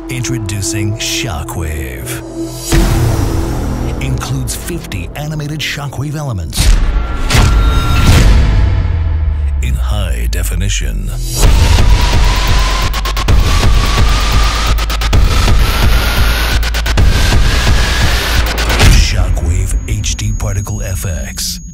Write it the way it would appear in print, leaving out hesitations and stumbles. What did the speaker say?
Introducing Shockwave. Includes 50 animated shockwave elements in high definition. Shockwave HD Particle FX.